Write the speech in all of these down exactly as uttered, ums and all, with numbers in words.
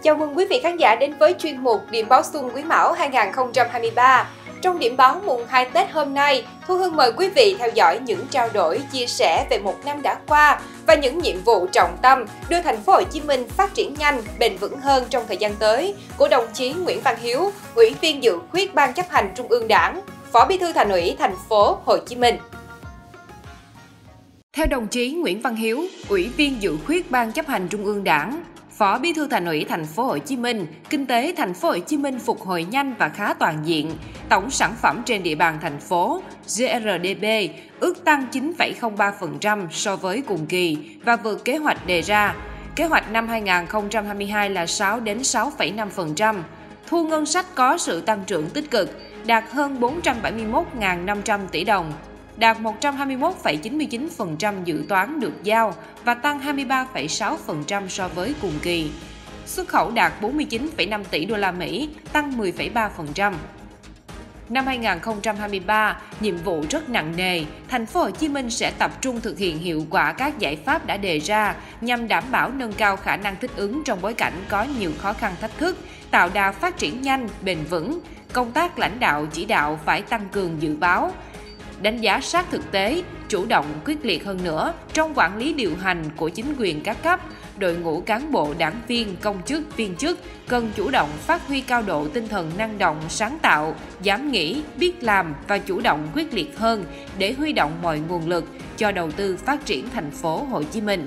Chào mừng quý vị khán giả đến với chuyên mục Điểm báo Xuân Quý Mão hai nghìn không trăm hai mươi ba. Trong điểm báo mùng hai Tết hôm nay, Thu Hương mời quý vị theo dõi những trao đổi, chia sẻ về một năm đã qua và những nhiệm vụ trọng tâm đưa thành phố Hồ Chí Minh phát triển nhanh, bền vững hơn trong thời gian tới của đồng chí Nguyễn Văn Hiếu, Ủy viên Dự khuyết Ban Chấp hành Trung ương Đảng, Phó Bí thư Thành ủy thành phố Hồ Chí Minh. Theo đồng chí Nguyễn Văn Hiếu, Ủy viên Dự khuyết Ban Chấp hành Trung ương Đảng, Phó Bí thư Thành ủy thành phố Hồ Chí Minh, kinh tế thành phố Hồ Chí Minh phục hồi nhanh và khá toàn diện. Tổng sản phẩm trên địa bàn thành phố giê rờ đê pê ước tăng chín phẩy không ba phần trăm so với cùng kỳ và vượt kế hoạch đề ra. Kế hoạch năm hai nghìn không trăm hai mươi hai là sáu đến sáu phẩy năm phần trăm. Thu ngân sách có sự tăng trưởng tích cực, đạt hơn bốn trăm bảy mươi mốt nghìn năm trăm tỷ đồng, đạt một trăm hai mươi mốt phẩy chín mươi chín phần trăm dự toán được giao và tăng hai mươi ba phẩy sáu phần trăm so với cùng kỳ. Xuất khẩu đạt bốn mươi chín phẩy năm tỷ đô la Mỹ, tăng mười phẩy ba phần trăm. Năm hai nghìn không trăm hai mươi ba, nhiệm vụ rất nặng nề, thành phố Hồ Chí Minh sẽ tập trung thực hiện hiệu quả các giải pháp đã đề ra nhằm đảm bảo nâng cao khả năng thích ứng trong bối cảnh có nhiều khó khăn thách thức, tạo đà phát triển nhanh, bền vững. Công tác lãnh đạo chỉ đạo phải tăng cường dự báo, đánh giá sát thực tế, chủ động quyết liệt hơn nữa trong quản lý điều hành của chính quyền các cấp. Đội ngũ cán bộ, đảng viên, công chức, viên chức cần chủ động phát huy cao độ tinh thần năng động, sáng tạo, dám nghĩ, biết làm và chủ động quyết liệt hơn để huy động mọi nguồn lực cho đầu tư phát triển thành phố Hồ Chí Minh.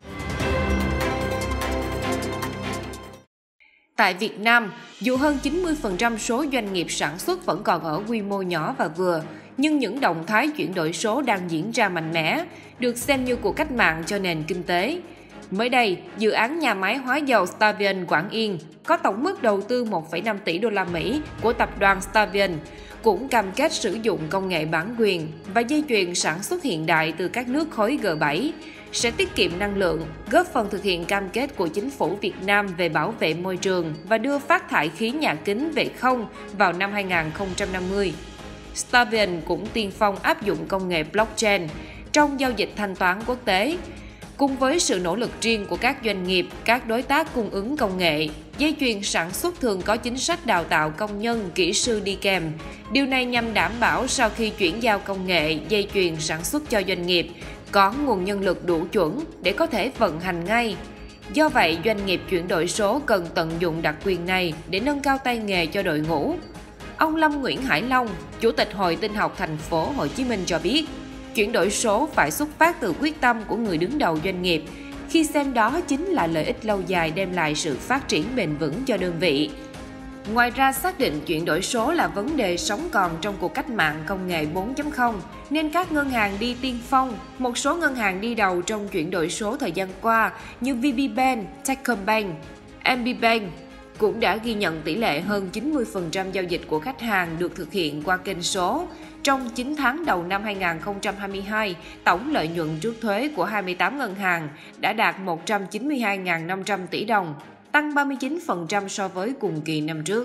Tại Việt Nam, dù hơn chín mươi phần trăm số doanh nghiệp sản xuất vẫn còn ở quy mô nhỏ và vừa, nhưng những động thái chuyển đổi số đang diễn ra mạnh mẽ, được xem như cuộc cách mạng cho nền kinh tế. Mới đây, dự án nhà máy hóa dầu Stavion Quảng Yên có tổng mức đầu tư một phẩy năm tỷ đô la Mỹ của tập đoàn Stavion cũng cam kết sử dụng công nghệ bản quyền và dây chuyền sản xuất hiện đại từ các nước khối G bảy, sẽ tiết kiệm năng lượng, góp phần thực hiện cam kết của chính phủ Việt Nam về bảo vệ môi trường và đưa phát thải khí nhà kính về không vào năm hai nghìn không trăm năm mươi. Stavion cũng tiên phong áp dụng công nghệ blockchain trong giao dịch thanh toán quốc tế. Cùng với sự nỗ lực riêng của các doanh nghiệp, các đối tác cung ứng công nghệ, dây chuyền sản xuất thường có chính sách đào tạo công nhân, kỹ sư đi kèm. Điều này nhằm đảm bảo sau khi chuyển giao công nghệ, dây chuyền sản xuất cho doanh nghiệp, có nguồn nhân lực đủ chuẩn để có thể vận hành ngay. Do vậy, doanh nghiệp chuyển đổi số cần tận dụng đặc quyền này để nâng cao tay nghề cho đội ngũ. Ông Lâm Nguyễn Hải Long, Chủ tịch Hội Tin học thành phố Hồ Chí Minh cho biết, chuyển đổi số phải xuất phát từ quyết tâm của người đứng đầu doanh nghiệp, khi xem đó chính là lợi ích lâu dài đem lại sự phát triển bền vững cho đơn vị. Ngoài ra, xác định chuyển đổi số là vấn đề sống còn trong cuộc cách mạng công nghệ bốn chấm không, nên các ngân hàng đi tiên phong. Một số ngân hàng đi đầu trong chuyển đổi số thời gian qua như vê bê Bank, Techcombank, em bê Bank cũng đã ghi nhận tỷ lệ hơn chín mươi phần trăm giao dịch của khách hàng được thực hiện qua kênh số. Trong chín tháng đầu năm hai nghìn không trăm hai mươi hai, tổng lợi nhuận trước thuế của hai mươi tám ngân hàng đã đạt một trăm chín mươi hai nghìn năm trăm tỷ đồng, tăng ba mươi chín phần trăm so với cùng kỳ năm trước.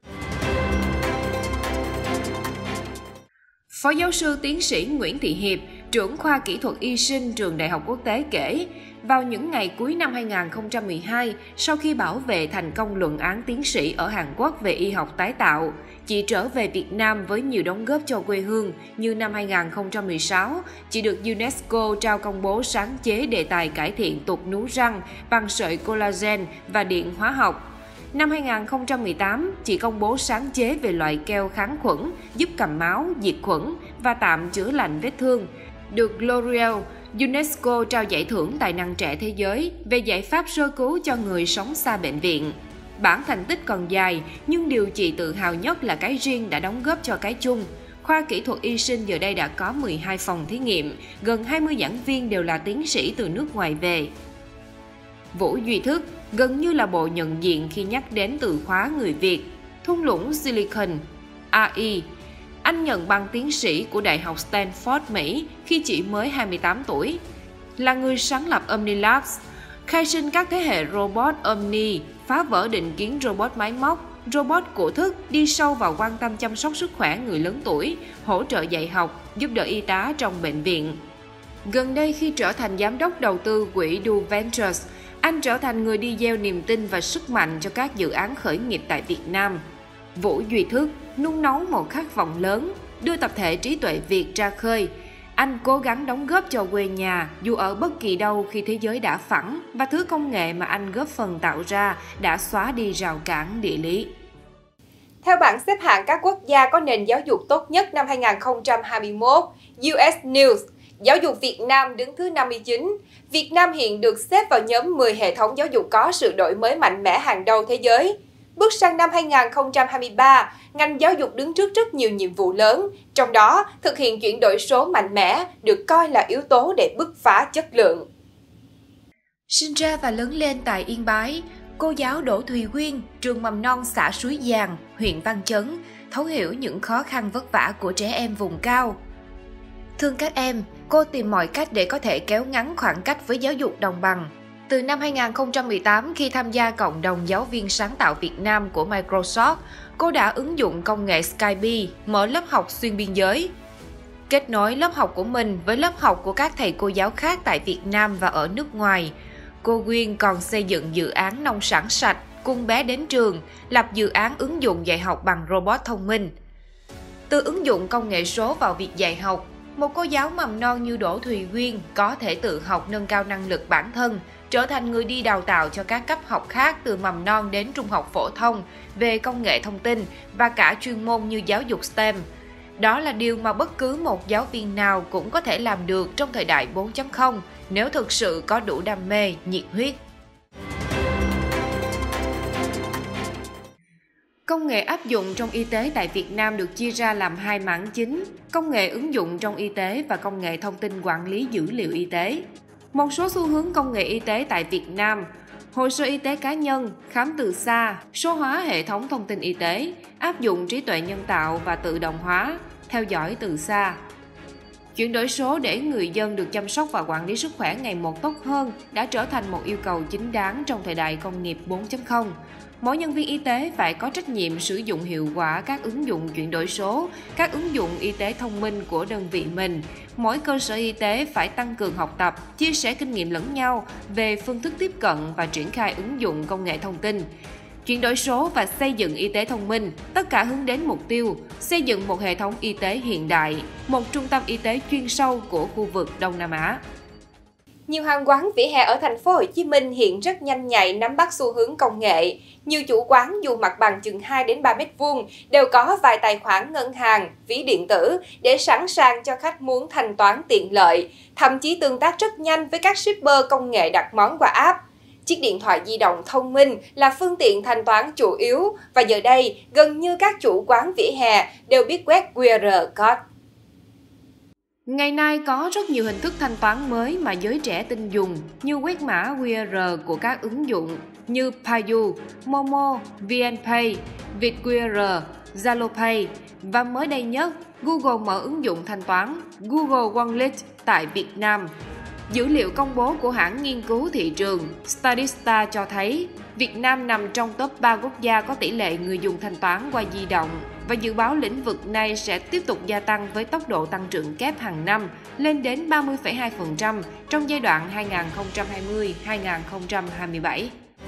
Phó giáo sư tiến sĩ Nguyễn Thị Hiệp, trưởng khoa kỹ thuật y sinh trường Đại học Quốc tế kể, vào những ngày cuối năm hai nghìn không trăm mười hai, sau khi bảo vệ thành công luận án tiến sĩ ở Hàn Quốc về y học tái tạo, chị trở về Việt Nam với nhiều đóng góp cho quê hương như năm hai nghìn không trăm mười sáu, chị được UNESCO trao công bố sáng chế đề tài cải thiện tục nú răng bằng sợi collagen và điện hóa học. Năm hai nghìn không trăm mười tám, chị công bố sáng chế về loại keo kháng khuẩn, giúp cầm máu, diệt khuẩn và tạm chữa lành vết thương. Được L'Oreal, UNESCO trao giải thưởng tài năng trẻ thế giới về giải pháp sơ cứu cho người sống xa bệnh viện. Bản thành tích còn dài, nhưng điều chị tự hào nhất là cái riêng đã đóng góp cho cái chung. Khoa kỹ thuật y sinh giờ đây đã có mười hai phòng thí nghiệm, gần hai mươi giảng viên đều là tiến sĩ từ nước ngoài về. Vũ Duy Thức gần như là bộ nhận diện khi nhắc đến từ khóa người Việt. Thung lũng Silicon, a i. Anh nhận bằng tiến sĩ của Đại học Stanford, Mỹ khi chỉ mới hai mươi tám tuổi. Là người sáng lập Omni Labs, khai sinh các thế hệ robot Omni, phá vỡ định kiến robot máy móc, robot của Thức đi sâu vào quan tâm chăm sóc sức khỏe người lớn tuổi, hỗ trợ dạy học, giúp đỡ y tá trong bệnh viện. Gần đây khi trở thành giám đốc đầu tư quỹ Du Ventures, Anh trở thành người đi gieo niềm tin và sức mạnh cho các dự án khởi nghiệp tại Việt Nam. Vũ Duy Thức nung nấu một khát vọng lớn, đưa tập thể trí tuệ Việt ra khơi. Anh cố gắng đóng góp cho quê nhà dù ở bất kỳ đâu khi thế giới đã phẳng và thứ công nghệ mà anh góp phần tạo ra đã xóa đi rào cản địa lý. Theo bảng xếp hạng các quốc gia có nền giáo dục tốt nhất năm hai nghìn không trăm hai mươi mốt, u ét News, giáo dục Việt Nam đứng thứ năm mươi chín. Việt Nam hiện được xếp vào nhóm mười hệ thống giáo dục có sự đổi mới mạnh mẽ hàng đầu thế giới. Bước sang năm hai nghìn không trăm hai mươi ba, ngành giáo dục đứng trước rất nhiều nhiệm vụ lớn, trong đó thực hiện chuyển đổi số mạnh mẽ được coi là yếu tố để bứt phá chất lượng. Sinh ra và lớn lên tại Yên Bái, cô giáo Đỗ Thùy Quyên, trường mầm non xã Suối Giàng, huyện Văn Chấn, thấu hiểu những khó khăn vất vả của trẻ em vùng cao. Thương các em, cô tìm mọi cách để có thể kéo ngắn khoảng cách với giáo dục đồng bằng. Từ năm hai nghìn không trăm mười tám, khi tham gia cộng đồng giáo viên sáng tạo Việt Nam của Microsoft, cô đã ứng dụng công nghệ Skype, mở lớp học xuyên biên giới. Kết nối lớp học của mình với lớp học của các thầy cô giáo khác tại Việt Nam và ở nước ngoài. Cô Quyên còn xây dựng dự án nông sản sạch, cùng bé đến trường, lập dự án ứng dụng dạy học bằng robot thông minh. Từ ứng dụng công nghệ số vào việc dạy học, một cô giáo mầm non như Đỗ Thùy Quyên có thể tự học nâng cao năng lực bản thân, trở thành người đi đào tạo cho các cấp học khác từ mầm non đến trung học phổ thông về công nghệ thông tin và cả chuyên môn như giáo dục STEM. Đó là điều mà bất cứ một giáo viên nào cũng có thể làm được trong thời đại bốn chấm không nếu thực sự có đủ đam mê, nhiệt huyết. Công nghệ áp dụng trong y tế tại Việt Nam được chia ra làm hai mảng chính: công nghệ ứng dụng trong y tế và công nghệ thông tin quản lý dữ liệu y tế. Một số xu hướng công nghệ y tế tại Việt Nam: hồ sơ y tế cá nhân, khám từ xa, số hóa hệ thống thông tin y tế, áp dụng trí tuệ nhân tạo và tự động hóa, theo dõi từ xa. Chuyển đổi số để người dân được chăm sóc và quản lý sức khỏe ngày một tốt hơn đã trở thành một yêu cầu chính đáng trong thời đại công nghiệp bốn chấm không. Mỗi nhân viên y tế phải có trách nhiệm sử dụng hiệu quả các ứng dụng chuyển đổi số, các ứng dụng y tế thông minh của đơn vị mình. Mỗi cơ sở y tế phải tăng cường học tập, chia sẻ kinh nghiệm lẫn nhau về phương thức tiếp cận và triển khai ứng dụng công nghệ thông tin. Chuyển đổi số và xây dựng y tế thông minh, tất cả hướng đến mục tiêu xây dựng một hệ thống y tế hiện đại, một trung tâm y tế chuyên sâu của khu vực Đông Nam Á. Nhiều hàng quán vỉa hè ở thành phố Hồ Chí Minh hiện rất nhanh nhạy nắm bắt xu hướng công nghệ. Nhiều chủ quán dù mặt bằng chừng hai đến ba mét vuông đều có vài tài khoản ngân hàng, ví điện tử để sẵn sàng cho khách muốn thanh toán tiện lợi, thậm chí tương tác rất nhanh với các shipper công nghệ đặt món qua app. Chiếc điện thoại di động thông minh là phương tiện thanh toán chủ yếu và giờ đây gần như các chủ quán vỉa hè đều biết quét quy rờ code. Ngày nay có rất nhiều hình thức thanh toán mới mà giới trẻ tin dùng như quét mã quy rờ của các ứng dụng như Payu, Momo, VNPay, VietQR, Zalo Pay và mới đây nhất, Google mở ứng dụng thanh toán Google Wallet tại Việt Nam. Dữ liệu công bố của hãng nghiên cứu thị trường Statista cho thấy Việt Nam nằm trong top ba quốc gia có tỷ lệ người dùng thanh toán qua di động và dự báo lĩnh vực này sẽ tiếp tục gia tăng với tốc độ tăng trưởng kép hàng năm lên đến ba mươi phẩy hai phần trăm trong giai đoạn hai nghìn không trăm hai mươi đến hai nghìn không trăm hai mươi bảy.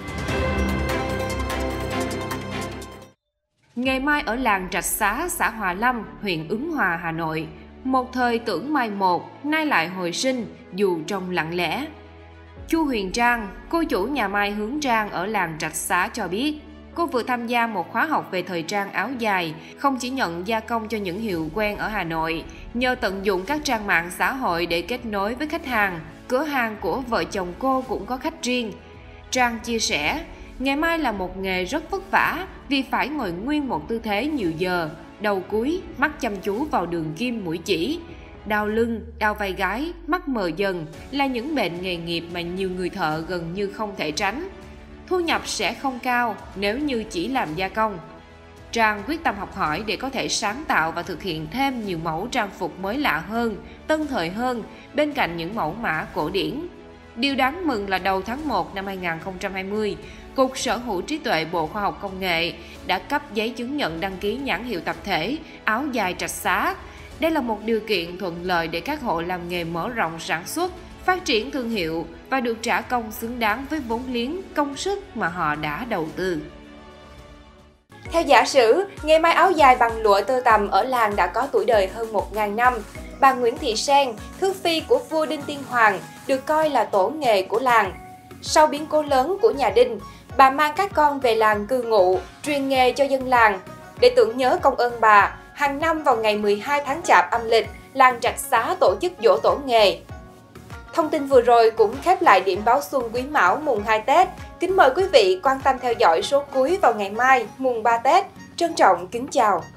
Nghề mai ở làng Trạch Xá, xã Hòa Lâm, huyện Ứng Hòa, Hà Nội. Một thời tưởng mai một, nay lại hồi sinh, dù trông lặng lẽ. Chu Huyền Trang, cô chủ nhà mai Hướng Trang ở làng Trạch Xá cho biết, cô vừa tham gia một khóa học về thời trang áo dài, không chỉ nhận gia công cho những hiệu quen ở Hà Nội, nhờ tận dụng các trang mạng xã hội để kết nối với khách hàng, cửa hàng của vợ chồng cô cũng có khách riêng. Trang chia sẻ, nghề mai là một nghề rất vất vả vì phải ngồi nguyên một tư thế nhiều giờ, đầu cúi, mắt chăm chú vào đường kim mũi chỉ. Đau lưng, đau vai gáy, mắt mờ dần là những bệnh nghề nghiệp mà nhiều người thợ gần như không thể tránh. Thu nhập sẽ không cao nếu như chỉ làm gia công. Trang quyết tâm học hỏi để có thể sáng tạo và thực hiện thêm nhiều mẫu trang phục mới lạ hơn, tân thời hơn bên cạnh những mẫu mã cổ điển. Điều đáng mừng là đầu tháng một năm hai nghìn không trăm hai mươi, Cục Sở hữu trí tuệ Bộ Khoa học Công nghệ đã cấp giấy chứng nhận đăng ký nhãn hiệu tập thể áo dài Trạch Xá. Đây là một điều kiện thuận lợi để các hộ làm nghề mở rộng sản xuất phát triển thương hiệu và được trả công xứng đáng với vốn liếng, công sức mà họ đã đầu tư. Theo giả sử, nghề may áo dài bằng lụa tơ tằm ở làng đã có tuổi đời hơn một nghìn năm. Bà Nguyễn Thị Sen, thước phi của vua Đinh Tiên Hoàng, được coi là tổ nghề của làng. Sau biến cố lớn của nhà Đinh, bà mang các con về làng cư ngụ, truyền nghề cho dân làng. Để tưởng nhớ công ơn bà, hàng năm vào ngày mười hai tháng Chạp âm lịch, làng Trạch Xá tổ chức giỗ tổ nghề. Thông tin vừa rồi cũng khép lại điểm báo xuân Quý Mão mùng hai Tết. Kính mời quý vị quan tâm theo dõi số cuối vào ngày mai, mùng ba Tết. Trân trọng kính chào.